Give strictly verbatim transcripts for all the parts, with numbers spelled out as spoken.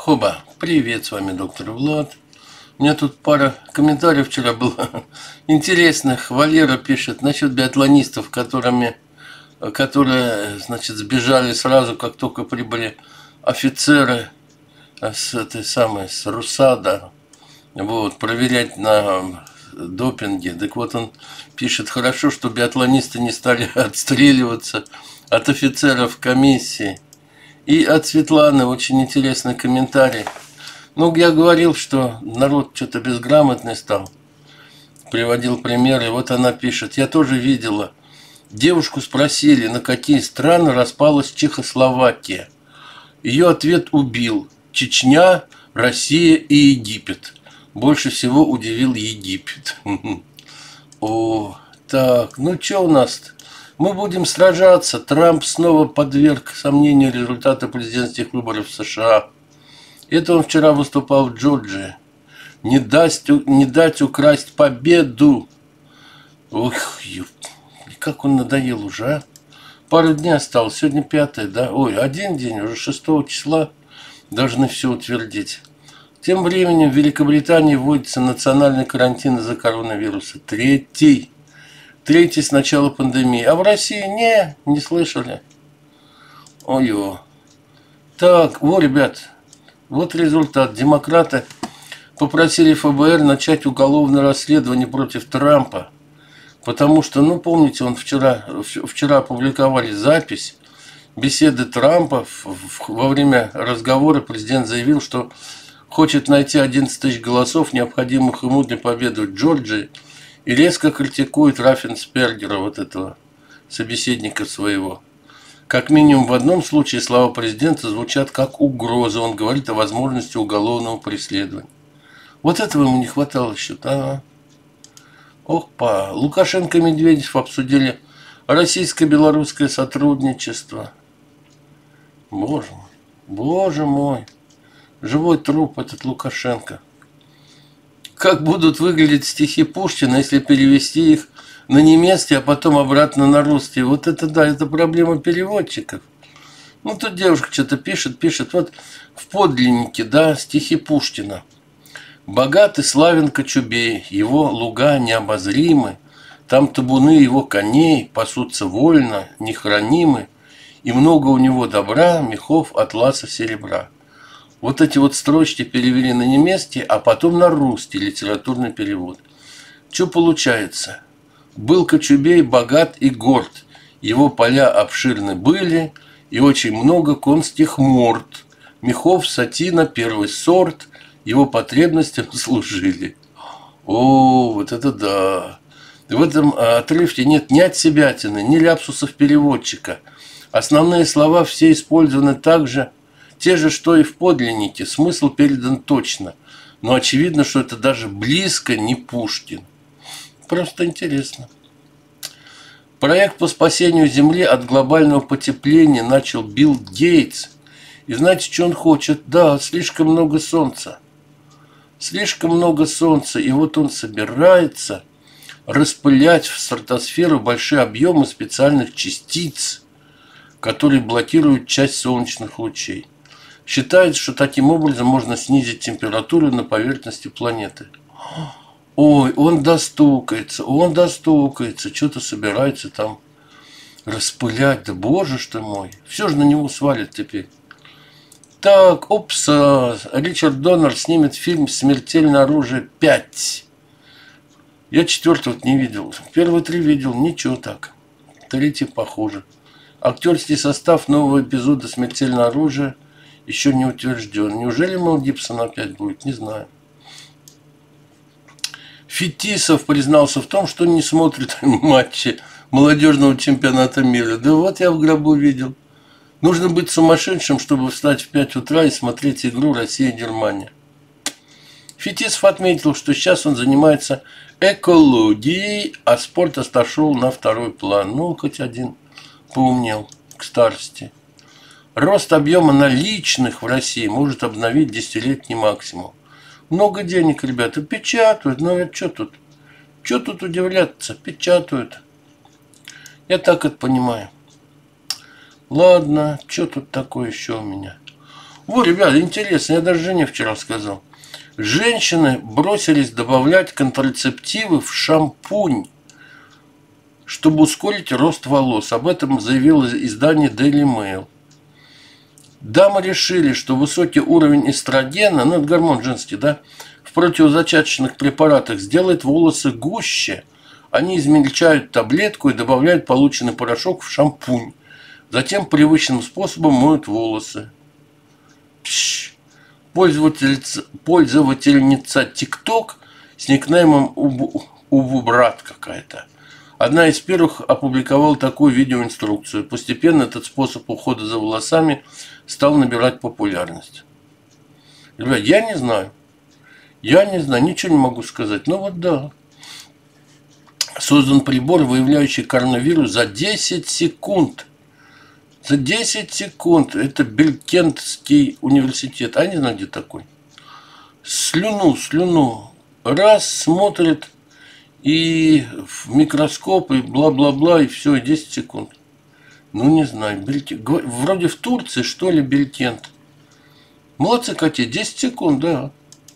Хоба, привет, с вами доктор Влад. У меня тут пара комментариев вчера было интересных. Валера пишет насчет биатлонистов, которыми, которые, значит, сбежали сразу, как только прибыли офицеры с этой самой, с РУСАДА, вот, проверять на допинге. Так вот он пишет, хорошо, что биатлонисты не стали отстреливаться от офицеров комиссии. И от Светланы очень интересный комментарий. Ну, я говорил, что народ что-то безграмотный стал. Приводил примеры. Вот она пишет. Я тоже видела. Девушку спросили, на какие страны распалась Чехословакия. Ее ответ убил. Чечня, Россия и Египет. Больше всего удивил Египет. О, так, ну что у нас-то? Мы будем сражаться. Трамп снова подверг сомнению результаты президентских выборов в США. Это он вчера выступал в Джорджии. Не дать, не дать украсть победу. Ох, как он надоел уже, а? Пару дней осталось. Сегодня пятое, да? Ой, один день, уже шестого числа должны все утвердить. Тем временем в Великобритании вводится национальный карантин из-за коронавируса. Третий. Третий с начала пандемии. А в России не, не слышали. Ой-ой. Так, вот, ребят, вот результат. Демократы попросили ФБР начать уголовное расследование против Трампа. Потому что, ну, помните, он вчера, вчера опубликовали запись беседы Трампа. Во время разговора президент заявил, что хочет найти одиннадцать тысяч голосов, необходимых ему для победы в Джорджии. И резко критикует Раффенспергера, вот этого собеседника своего. Как минимум в одном случае слова президента звучат как угроза. Он говорит о возможности уголовного преследования. Вот этого ему не хватало еще. Ага. Ох-па. Лукашенко и Медведев обсудили российско-белорусское сотрудничество. Боже мой. Боже мой. Живой труп этот Лукашенко. Как будут выглядеть стихи Пушкина, если перевести их на немецкий, а потом обратно на русский. Вот это да, это проблема переводчиков. Ну, тут девушка что-то пишет, пишет. Вот в подлиннике, да, стихи Пушкина. «Богат и славен Кочубей, его луга необозримы, там табуны его коней пасутся вольно, нехранимы, и много у него добра, мехов, атласа, серебра». Вот эти вот строчки перевели на немецкий, а потом на русский литературный перевод. Что получается? Был Кочубей богат и горд, его поля обширны были, и очень много конских морд, мехов сатина первый сорт, его потребностям служили. О, вот это да! В этом отрывке нет ни отсебятины, ни ляпсусов переводчика. Основные слова все использованы так же, те же, что и в подлиннике, смысл передан точно, но очевидно, что это даже близко не Пушкин. Просто интересно. Проект по спасению Земли от глобального потепления начал Билл Гейтс. И знаете, что он хочет? Да, слишком много солнца. Слишком много солнца. И вот он собирается распылять в стратосферу большие объемы специальных частиц, которые блокируют часть солнечных лучей. Считается, что таким образом можно снизить температуру на поверхности планеты. Ой, он достукается, он достукается, что-то собирается там распылять. Да боже ж ты мой, все же на него свалит теперь. Так, опс, Ричард Доннер снимет фильм «Смертельное оружие пять». Я четвертого не видел, первые три видел, ничего так. Третий похуже. Актерский состав нового эпизода «Смертельное оружие» еще не утвержден. Неужели Мел Гибсон опять будет? Не знаю. Фетисов признался в том, что не смотрит матчи молодежного чемпионата мира. Да вот я в гробу видел. Нужно быть сумасшедшим, чтобы встать в пять утра и смотреть игру Россия-Германия. Фетисов отметил, что сейчас он занимается экологией, а спорт отошел на второй план. Ну, хоть один поумнел к старости. Рост объема наличных в России может обновить десятилетний максимум. Много денег, ребята, печатают. Ну, это что тут? Что тут удивляться? Печатают. Я так это понимаю. Ладно, что тут такое еще у меня? Вот, ребята, интересно, я даже жене вчера сказал. Женщины бросились добавлять контрацептивы в шампунь, чтобы ускорить рост волос. Об этом заявило издание Daily Mail. Дамы решили, что высокий уровень эстрогена, ну это гормон женский, да, в противозачаточных препаратах сделает волосы гуще. Они измельчают таблетку и добавляют полученный порошок в шампунь. Затем привычным способом моют волосы. Пш. Пользовательница, пользовательница TikTok с никнеймом Убубрат какая-то. Одна из первых опубликовала такую видеоинструкцию. Постепенно этот способ ухода за волосами стал набирать популярность. Ребят, я не знаю. Я не знаю, ничего не могу сказать. Ну вот да. Создан прибор, выявляющий коронавирус за десять секунд. За десять секунд. Это Белькентский университет. А я не знаю, где такой. Слюну, слюну. Раз, смотрит. И в микроскоп, и бла-бла-бла, и все, и десять секунд. Ну, не знаю. Белькент. Вроде в Турции, что ли, Белькент. Молодцы, Катя, десять секунд, да.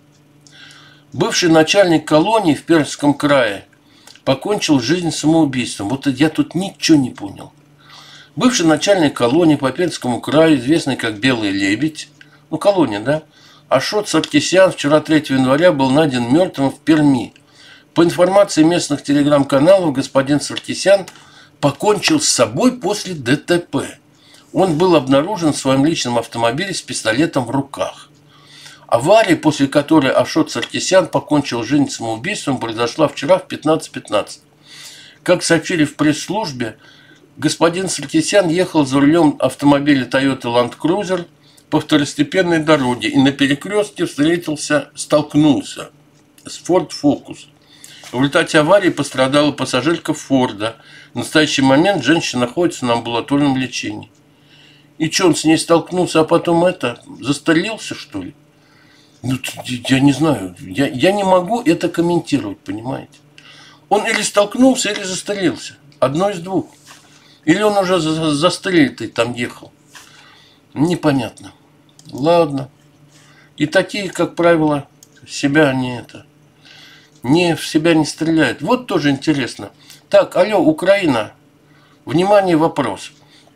Бывший начальник колонии в Пермском крае покончил жизнь самоубийством. Вот я тут ничего не понял. Бывший начальник колонии по Пермскому краю, известный как Белый лебедь, ну, колония, да, Ашот Саркисян вчера, третьего января, был найден мертвым в Перми. По информации местных телеграм-каналов, господин Саркисян покончил с собой после ДТП. Он был обнаружен в своем личном автомобиле с пистолетом в руках. Авария, после которой Ашот Саркисян покончил жизнь самоубийством, произошла вчера в пятнадцать пятнадцать. Как сообщили в пресс-службе, господин Саркисян ехал за рулем автомобиля Toyota Land Cruiser по второстепенной дороге и на перекрестке встретился, столкнулся с Ford Focus. В результате аварии пострадала пассажирка Форда. В настоящий момент женщина находится на амбулаторном лечении. И что, он с ней столкнулся, а потом это, застрелился, что ли? Ну, я не знаю. Я, я не могу это комментировать, понимаете? Он или столкнулся, или застрелился. Одно из двух. Или он уже застрелитый там ехал. Непонятно. Ладно. И такие, как правило, себя не это... Не в себя не стреляют. Вот тоже интересно. Так, алло, Украина. Внимание, вопрос.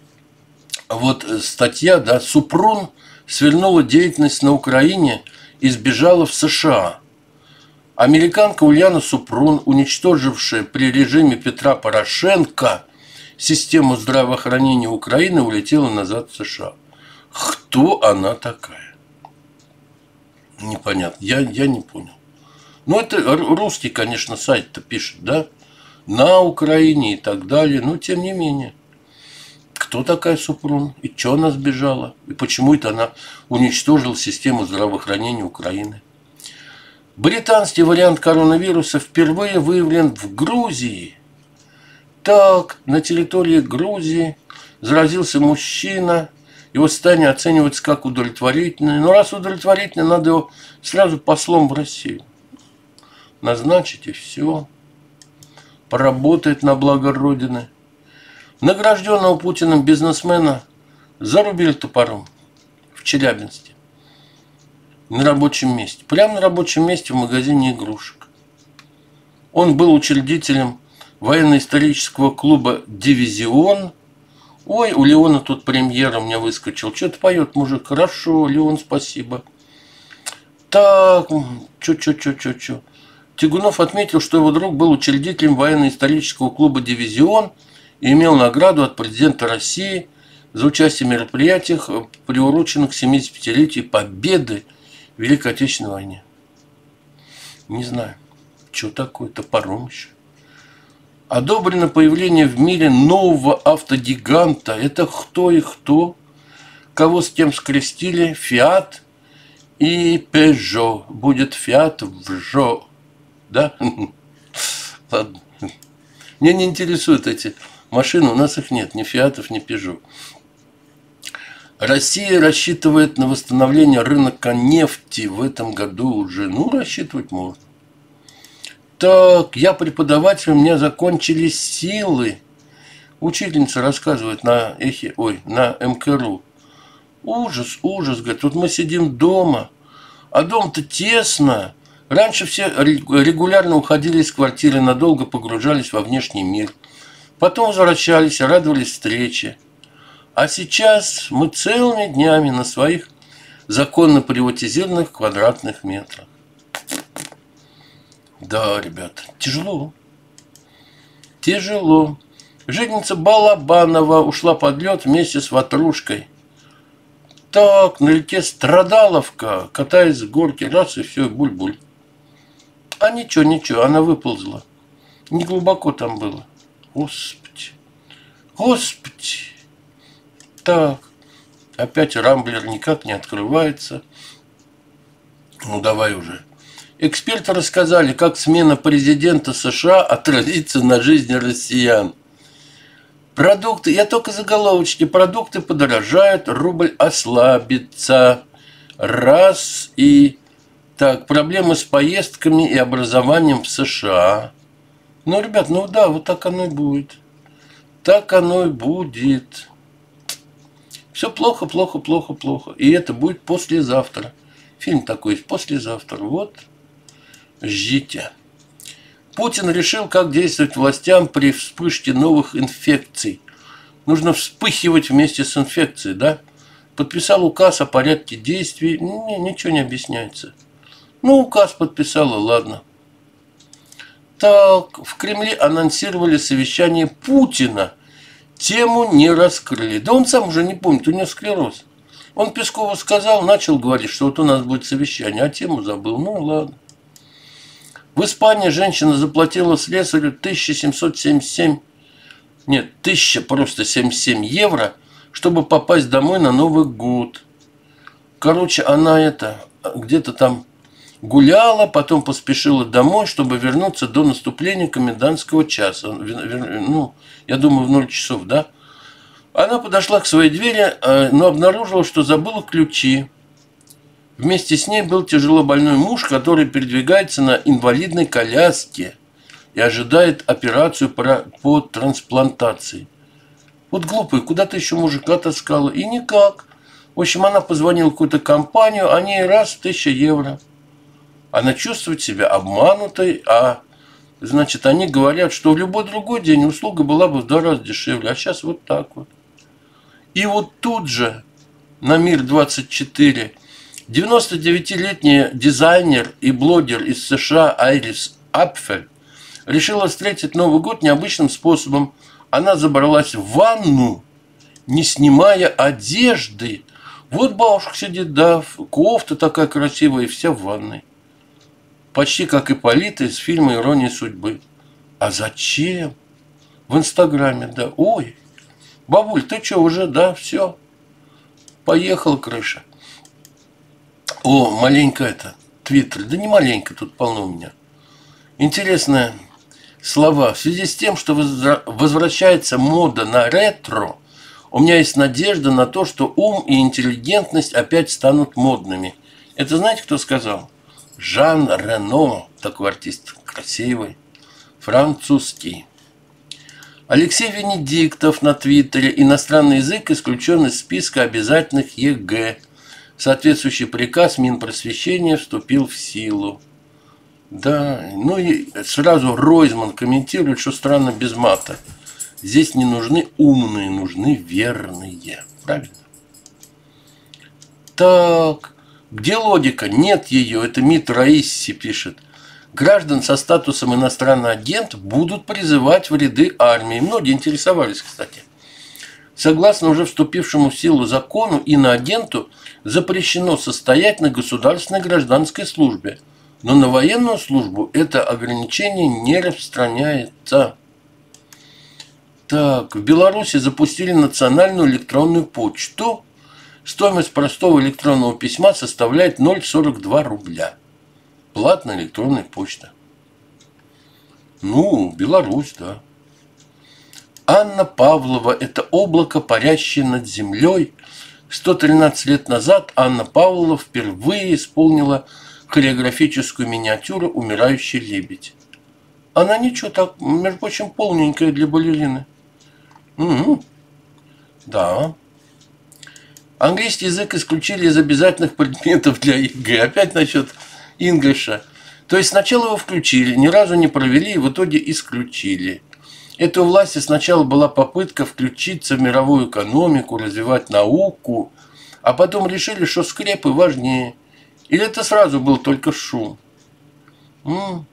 Вот статья, да, Супрун свернула деятельность на Украине и сбежала в США. Американка Ульяна Супрун, уничтожившая при режиме Петра Порошенко систему здравоохранения Украины, улетела назад в США. Кто она такая? Непонятно. Я, я не понял. Ну, это русский, конечно, сайт-то пишет, да? На Украине и так далее. Но, тем не менее. Кто такая Супрун? И что она сбежала? И почему это она уничтожила систему здравоохранения Украины? Британский вариант коронавируса впервые выявлен в Грузии. Так, на территории Грузии заразился мужчина. Его состояние оценивается как удовлетворительное. Но раз удовлетворительное, надо его сразу послом в Россию назначить, и все. Поработает на благо Родины. Награжденного Путиным бизнесмена зарубили топором в Челябинске. На рабочем месте. Прямо на рабочем месте в магазине игрушек. Он был учредителем военно-исторического клуба «Дивизион». Ой, у Леона тут премьера у меня выскочил. Что-то поет мужик. Хорошо, Леон, спасибо. Так, чё-чё-чё-чё-чё. Тягунов отметил, что его друг был учредителем военно-исторического клуба «Дивизион» и имел награду от президента России за участие в мероприятиях, приуроченных к семидесятипятилетию Победы в Великой Отечественной войне. Не знаю, что такое, топором еще. Одобрено появление в мире нового автогиганта. Это кто и кто? Кого с кем скрестили? Фиат и Peugeot. Будет Фиат в Жо. Да? Ладно. Меня не интересуют эти машины. У нас их нет. Ни Фиатов, ни Peugeot. Россия рассчитывает на восстановление рынка нефти в этом году уже. Ну, рассчитывать можно. Так, я преподаватель, у меня закончились силы. Учительница рассказывает на эхе, ой, на МКРУ. Ужас, ужас, говорит, вот мы сидим дома, а дом-то тесно. Раньше все регулярно уходили из квартиры, надолго погружались во внешний мир. Потом возвращались, радовались встрече. А сейчас мы целыми днями на своих законно приватизированных квадратных метрах. Да, ребята, тяжело. Тяжело. Житница Балабанова ушла под лед вместе с ватрушкой. Так, на реке Страдаловка, катаясь с горки, раз и все, буль-буль. А ничего, ничего, она выползла. Не глубоко там было. Господи. Господи. Так. Опять рамблер никак не открывается. Ну, давай уже. Эксперты рассказали, как смена президента США отразится на жизни россиян. Продукты, я только заголовочки, продукты подорожают, рубль ослабится. Раз и... Так, проблемы с поездками и образованием в США. Ну, ребят, ну да, вот так оно и будет. Так оно и будет. Все плохо, плохо, плохо, плохо. И это будет послезавтра. Фильм такой есть, послезавтра. Вот, ждите. Путин решил, как действовать властям при вспышке новых инфекций. Нужно вспыхивать вместе с инфекцией, да? Подписал указ о порядке действий. Не, ничего не объясняется. Ну, указ подписала, ладно. Так, в Кремле анонсировали совещание Путина. Тему не раскрыли. Да он сам уже не помнит, у него склероз. Он Пескову сказал, начал говорить, что вот у нас будет совещание, а тему забыл. Ну, ладно. В Испании женщина заплатила слесарю тысяча семьсот семьдесят семь, нет, тысяча просто семьдесят семь евро, чтобы попасть домой на Новый год. Короче, она это, где-то там гуляла, потом поспешила домой, чтобы вернуться до наступления комендантского часа. Ну, я думаю, в ноль часов, да? Она подошла к своей двери, но обнаружила, что забыла ключи. Вместе с ней был тяжело больной муж, который передвигается на инвалидной коляске и ожидает операцию по трансплантации. Вот глупый, куда ты еще мужика таскала? И никак. В общем, она позвонила в какую-то компанию, они ей раз тысяча евро. Она чувствует себя обманутой, а значит, они говорят, что в любой другой день услуга была бы в два раза дешевле, а сейчас вот так вот. И вот тут же на Мир двадцать четыре девяностодевятилетний дизайнер и блогер из США Айрис Апфель решила встретить Новый год необычным способом. Она забралась в ванну, не снимая одежды. Вот бабушка сидит, да, кофта такая красивая, и вся в ванной. Почти как Ипполита из фильма «Ирония судьбы». А зачем? В Инстаграме, да. Ой, бабуль, ты что, уже, да, все. Поехала крыша. О, маленько это, Твиттер. Да не маленько, тут полно у меня. Интересные слова. В связи с тем, что возвращается мода на ретро, у меня есть надежда на то, что ум и интеллигентность опять станут модными. Это знаете, кто сказал? Жан Рено, такой артист, красивый, французский. Алексей Венедиктов на Твиттере. Иностранный язык исключен из списка обязательных ЕГЭ. Соответствующий приказ Минпросвещения вступил в силу. Да, ну и сразу Ройзман комментирует, что странно без мата. Здесь не нужны умные, нужны верные. Правильно? Так, где логика? Нет ее. Это МИД Раисси пишет. Граждан со статусом иностранный агент будут призывать в ряды армии. Многие интересовались, кстати. Согласно уже вступившему в силу закону, иноагенту запрещено состоять на государственной гражданской службе. Но на военную службу это ограничение не распространяется. Так, в Беларуси запустили национальную электронную почту. Стоимость простого электронного письма составляет ноль целых сорок два рубля. Платная электронная почта. Ну, Беларусь, да. Анна Павлова – это облако, парящее над землей. сто тринадцать лет назад Анна Павлова впервые исполнила хореографическую миниатюру «Умирающий лебедь». Она ничего так, между прочим, полненькая для балерины. Угу. Да. Английский язык исключили из обязательных предметов для ЕГЭ. Опять насчет инглиша. То есть сначала его включили, ни разу не провели и в итоге исключили. Это у власти сначала была попытка включиться в мировую экономику, развивать науку, а потом решили, что скрепы важнее. Или это сразу был только шум? М-м.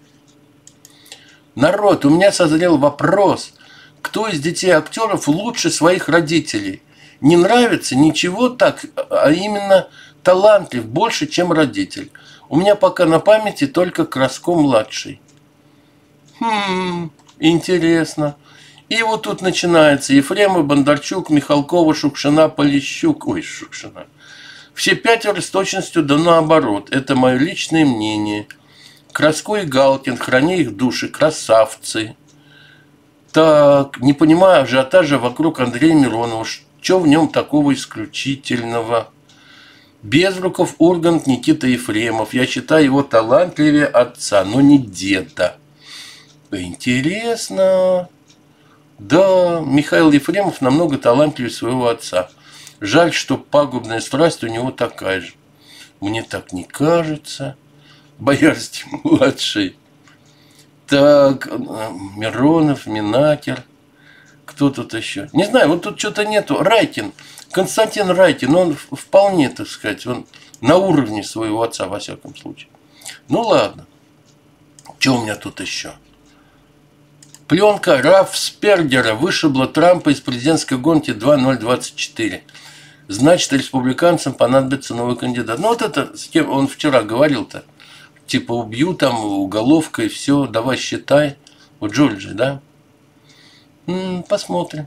Народ, у меня созрел вопрос. Кто из детей актеров лучше своих родителей? Не нравится ничего так, а именно талантлив больше, чем родитель. У меня пока на памяти только Краско-младший. Хм, интересно. И вот тут начинается Ефремов, Бондарчук, Михалкова, Шукшина, Полищук. Ой, Шукшина. Все пятеро с точностью да наоборот. Это мое личное мнение. Краско и Галкин, храни их души, красавцы. Так, не понимаю ажиотажа вокруг Андрея Миронова. Что в нем такого исключительного? Безруков, Ургант, Никита Ефремов. Я считаю его талантливее отца, но не деда. Интересно. Да, Михаил Ефремов намного талантливее своего отца. Жаль, что пагубная страсть у него такая же. Мне так не кажется. Боярский-младший. Так, Миронов, Минакер. Кто тут еще? Не знаю, вот тут что-то нету. Райкин. Константин Райкин, он вполне, так сказать, он на уровне своего отца, во всяком случае. Ну ладно. Что у меня тут еще? Пленка Рафспергера вышибла Трампа из президентской гонки два ноль двадцать четыре. Значит, республиканцам понадобится новый кандидат. Ну вот это, с кем он вчера говорил-то. Типа убью там уголовкой, все, давай считай. У Джорджи, да? М-м, посмотрим.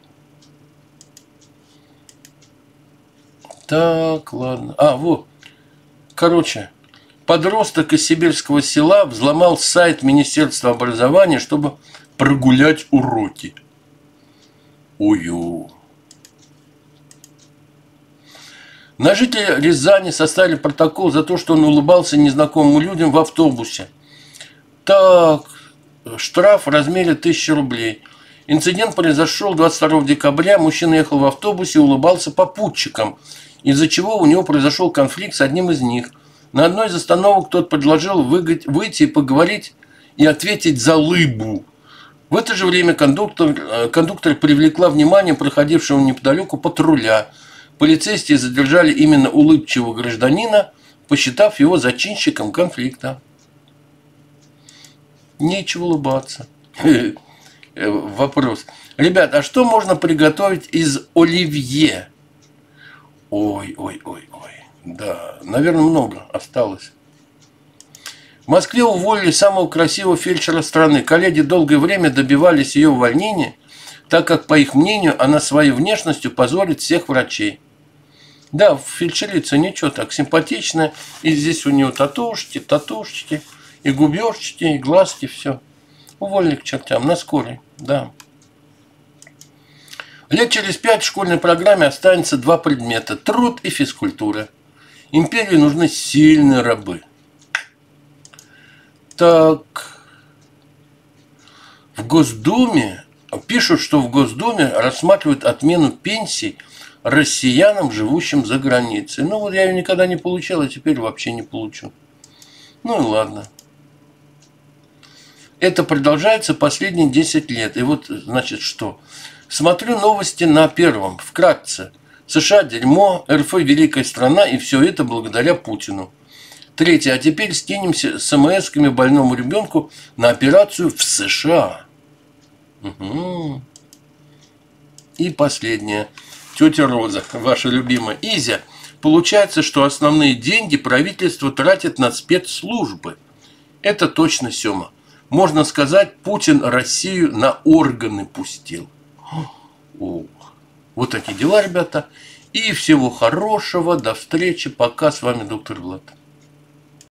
Так, ладно. А, вот. Короче, подросток из сибирского села взломал сайт Министерства образования, чтобы прогулять уроки. Ой-ой. На жителя Рязани составили протокол за то, что он улыбался незнакомым людям в автобусе. Так, штраф в размере тысячи рублей. Инцидент произошел двадцать второго декабря. Мужчина ехал в автобусе и улыбался попутчикам, из-за чего у него произошел конфликт с одним из них. На одной из остановок тот предложил выйти и поговорить и ответить за лыбу. В это же время кондуктор, кондуктор привлекла внимание проходившего неподалеку патруля. Полицейские задержали именно улыбчивого гражданина, посчитав его зачинщиком конфликта. Нечего улыбаться. Вопрос. Ребят, а что можно приготовить из оливье? Ой, ой, ой, ой. Да, наверное, много осталось. В Москве уволили самого красивого фельдшера страны. Коллеги долгое время добивались ее увольнения, так как, по их мнению, она своей внешностью позорит всех врачей. Да, фельдшерица ничего так, симпатичная. И здесь у нее татушки, татушечки, и губерчики, и глазки, все. Уволили к чертям, на скорой, да. Лет через пять в школьной программе останется два предмета – труд и физкультура. Империи нужны сильные рабы. Так, в Госдуме, пишут, что в Госдуме рассматривают отмену пенсий россиянам, живущим за границей. Ну вот я ее никогда не получал, а теперь вообще не получу. Ну и ладно. Это продолжается последние десять лет. И вот, значит, что? Смотрю новости на Первом. Вкратце. США дерьмо, эр эф великая страна, и все это благодаря Путину. Третье. А теперь скинемся с эм эсками больному ребенку на операцию в США. Угу. И последнее. Тетя Роза, ваша любимая. Изя. Получается, что основные деньги правительство тратит на спецслужбы. Это точно Сёма. Можно сказать, Путин Россию на органы пустил. О, вот такие дела, ребята. И всего хорошего. До встречи. Пока. С вами доктор Влад.